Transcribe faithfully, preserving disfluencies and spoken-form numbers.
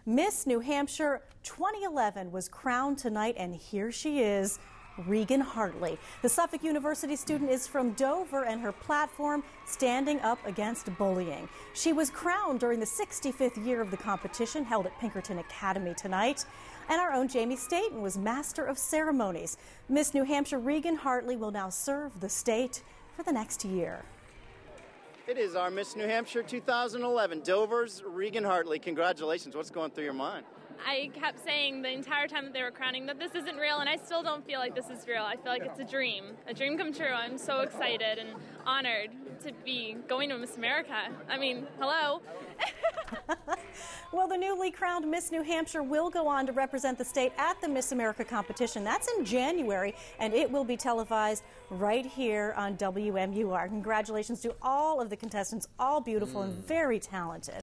Miss New Hampshire twenty eleven was crowned tonight, and here she is, Regan Hartley. The Suffolk University student is from Dover, and her platform, standing up against bullying. She was crowned during the sixty-fifth year of the competition, held at Pinkerton Academy tonight. And our own Jamie Staten was Master of Ceremonies. Miss New Hampshire Regan Hartley will now serve the state for the next year. It is our Miss New Hampshire two thousand eleven, Dover's Regan Hartley. Congratulations. What's going through your mind? I kept saying the entire time that they were crowning that this isn't real, and I still don't feel like this is real. I feel like it's a dream, a dream come true. I'm so excited and honored to be going to Miss America. I mean, hello. Well, the newly crowned Miss New Hampshire will go on to represent the state at the Miss America competition. That's in January, and it will be televised right here on W M U R. Congratulations to all of the contestants, all beautiful mm. and very talented.